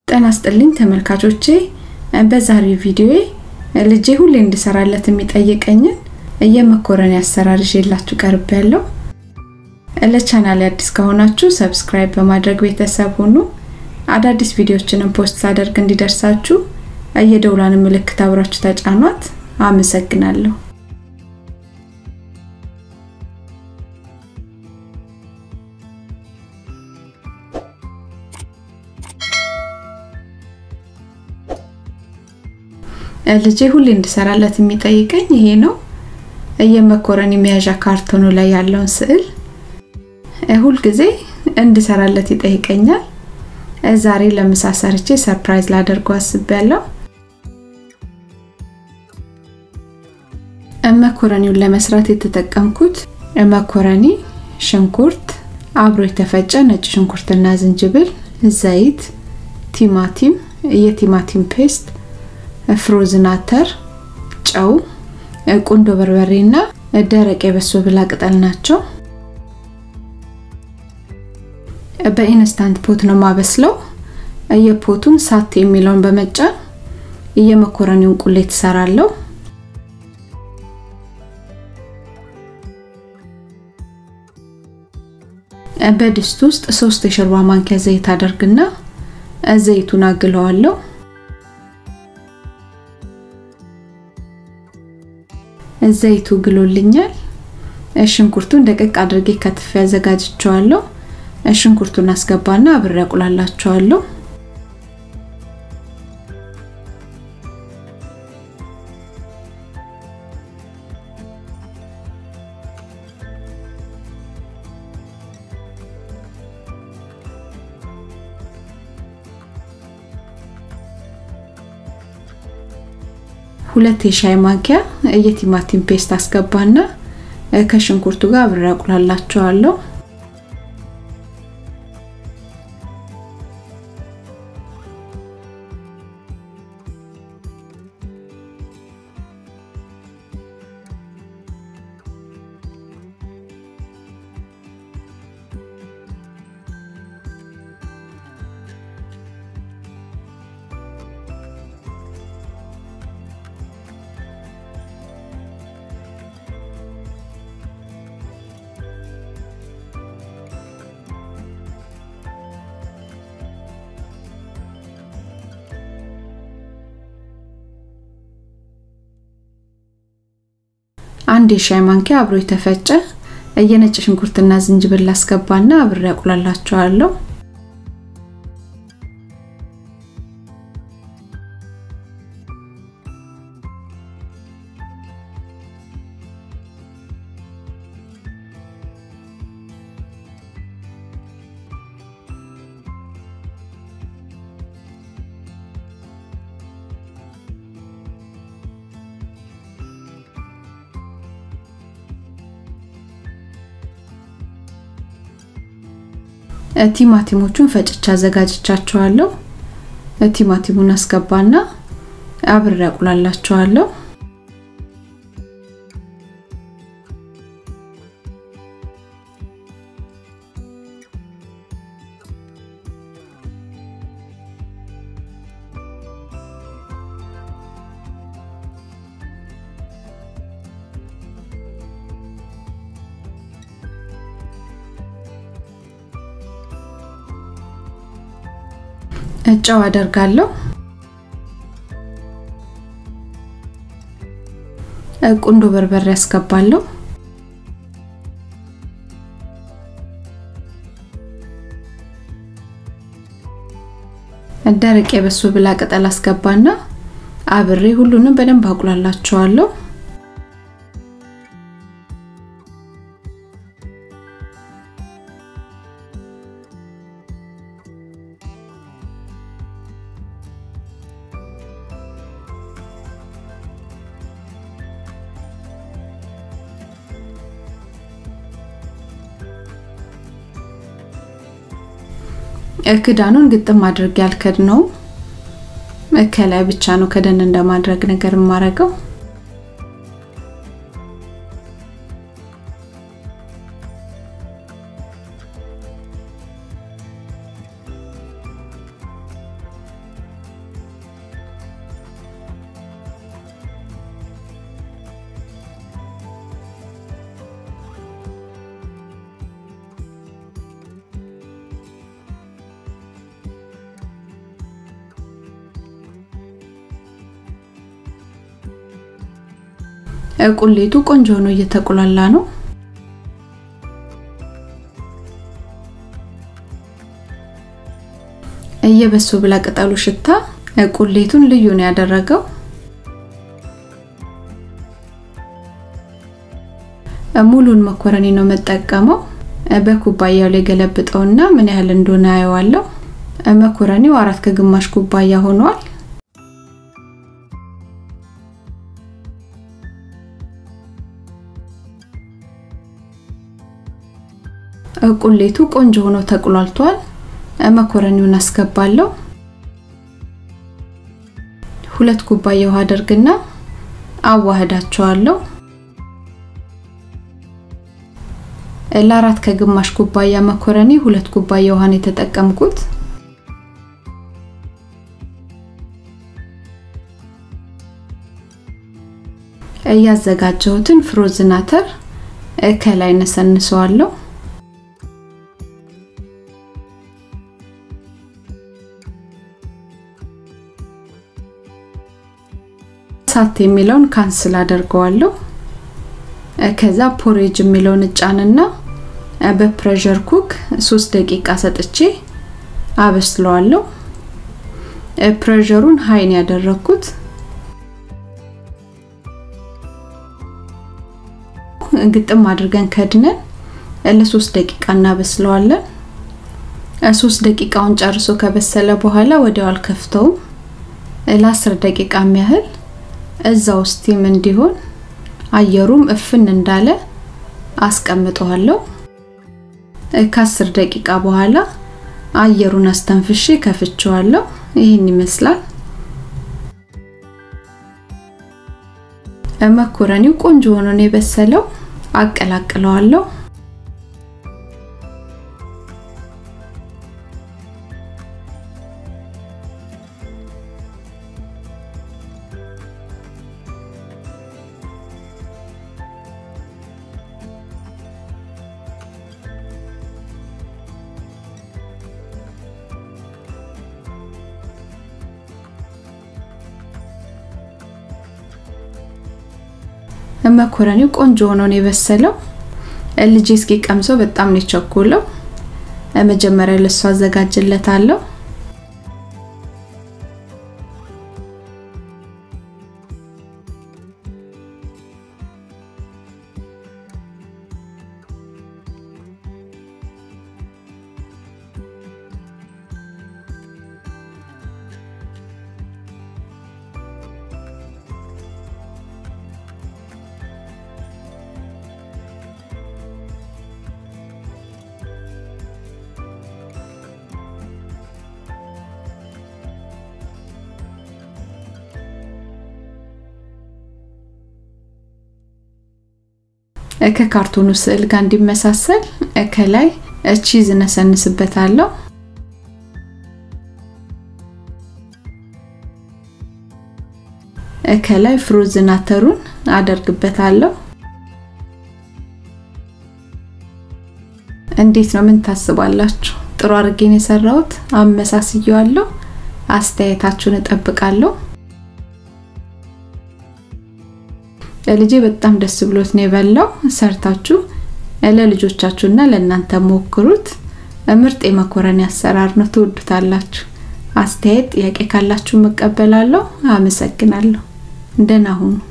ጤና ይስጥልኝ ተመልካቾቼ በዛሬው ቪዲዮዬ ልጄ ሁሌ እንድሰራለት የሚጠይቀኝ የመኮረኒ አሰራር ይዤላችሁ ቀርቤያለሁ። ለቻናሌ አዲስ ከሆናችሁ ሰብስክራይብ በማድረግ ቤተሰብ ሁኑ። አዳዲስ ቪዲዮዎችን ፖስት ሳደርግ እንዲደርሳችሁ የደውሏን ምልክት አብራችሁ ተጫኗት። አመሰግናለሁ። ልጄ ሁሌ እንድሰራለት የሚጠይቀኝ ይሄ ነው። የመኮረኒ መያዣ ካርቶኑ ላይ ያለውን ስዕል ሁሉ ጊዜ እንድሰራለት ይጠይቀኛል። ዛሬ ለምሳ ሰርቼ ሰርፕራይዝ ላደርገው አስቤያለሁ። መኮረኒውን ለመስራት የተጠቀምኩት መኮረኒ፣ ሽንኩርት፣ አብሮ የተፈጨ ነጭ ሽንኩርትና ዝንጅብል፣ ዘይት፣ ቲማቲም፣ የቲማቲም ፔስት፣ ፍሮዝን አተር፣ ጨው፣ ቁንዶ በርበሬና ደረቅ የበሶ ብላ ቅጠል ናቸው። በኢንስታንት ፖት ነው ማበስለው። የፖቱን ሳት የሚለውን በመጫን የመኮረኒውን ቁሌት ሰራለሁ። በድስት ውስጥ 3 የሾርባ ማንኪያ ዘይት አደርግና ዘይቱን አግለዋለሁ። ዘይቱ ግሎልኛል። ሽንኩርቱን ደቀቅ አድርጌ ከትፌ አዘጋጅቻለሁ። ሽንኩርቱን አስገባና አብሬ አቁላላቸዋለሁ። ሁለት የሻይ ማንኪያ የቲማቲም ፔስት አስገባና ከሽንኩርቱ ጋር አብሬ አቁላላቸዋለሁ። አንድ የሻይ ማንኪያ አብሮ የተፈጨ የነጭ ሽንኩርትና ዝንጅብል አስገባና አብሬ አቁላላቸዋለሁ። ቲማቲሞቹን ፈጭቻ አዘጋጅቻቸዋለሁ። ቲማቲሙን አስገባና አብሬ አቁላላቸዋለሁ። ጨው አደርጋለሁ። ቁንዶ በርበሬ አስገባለሁ። ደረቅ የበሶ ብላ ቅጠል አስገባና አብሬ ሁሉንም በደንብ አቁላላቸዋለሁ። ክዳኑን ግጥም አድርጌ ያልከድነው ከላይ ብቻ ነው ከደን እንደማድረግ ነገር ማረገው። ቁሌቱ ቆንጆ ሆኖ እየተቆላላ ነው። እየበሱ ብላ ቅጠሉ ሽታ ቁሌቱን ልዩ ነው ያደረገው። ሙሉን መኮረኒ ነው መጠቀመው። በኩባያው ላይ ገለብጠውና ምን ያህል እንደሆነ አየዋለሁ። መኮረኒው 4 ከግማሽ ኩባያ ሆኗል። ቁሌቱ ቆንጆ ሆኖ ተቆላልቷል። መኮረኒውን አስገባለሁ። 2 ኩባያ ውሃ አድርግና አዋህዳቸዋለሁ። ለ4 ከግማሽ ኩባያ መኮረኒ 2 ኩባያ ውሃን የተጠቀምኩት። ያዘጋጀሁትን ፍሮዝን አተር ከላይ ነሰንሰዋለሁ። ሳት የሚለውን ካንስል አደርገዋለሁ። ከዛ ፖሬጅ የሚለውን ጫንና በፕሬሸር ኩክ 3 ደቂቃ ሰጥቼ አበስለዋለሁ። ፕሬሸሩን ሃይን ያደረኩት። ግጥም አድርገን ከድነን ለ3 ደቂቃ እናበስለዋለን። 3 ደቂቃውን ጨርሶ ከበሰለ በኋላ ወዲያው አልከፍተው ለ10 ደቂቃ የሚያህል እዛው ስቲም እንዲሆን አየሩም እፍን እንዳለ አስቀምጠዋለሁ። ከ10 ደቂቃ በኋላ አየሩን አስተንፍሼ ከፍቼዋለሁ። ይሄን ይመስላል። መኮረኒው ቆንጆ ሆኖ ነው የበሰለው። አቀላቅለዋለሁ። መኮረኒው ቆንጆ ሆኖ ነው የበሰለው። ልጄ እስኪ ቀምሰው በጣም ነው የቸኮለው። መጀመሪያ ለሱ አዘጋጅለታለሁ። ከካርቶኑ ስዕል ጋር እንዲመሳሰል ከላይ ቺዝ ነሰንስበታለሁ። ከላይ ፍሮዝን አተሩን አደርግበታለሁ። እንዴት ነው? ምን ታስባላችሁ? ጥሩ አርጌን የሰራሁት አመሳስየዋለሁ። አስተያየታችሁን እጠብቃለሁ። ልጄ በጣም ደስ ብሎት ነው የበላው። ሰርታችሁ ለልጆቻችሁና ለእናንተ ሞክሩት። ምርጥ የመኮረኒ አሰራር ነው፣ ትወዱታላችሁ። አስተያየት ጥያቄ ካላችሁ መቀበላለሁ። አመሰግናለሁ። ደህና ሁኑ።